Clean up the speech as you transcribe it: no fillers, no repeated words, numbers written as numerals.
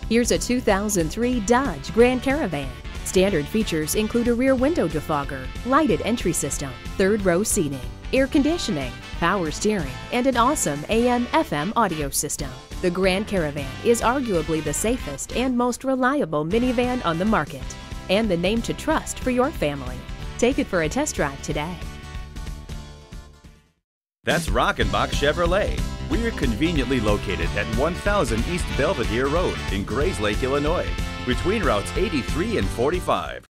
Here's a 2003 Dodge Grand Caravan. Standard features include a rear window defogger, lighted entry system, third-row seating, air conditioning, power steering, and an awesome AM/FM audio system. The Grand Caravan is arguably the safest and most reliable minivan on the market, and the name to trust for your family. Take it for a test drive today. That's Rockenbach Chevrolet. We're conveniently located at 1000 East Belvidere Road in Grayslake, Illinois, between routes 83 and 45.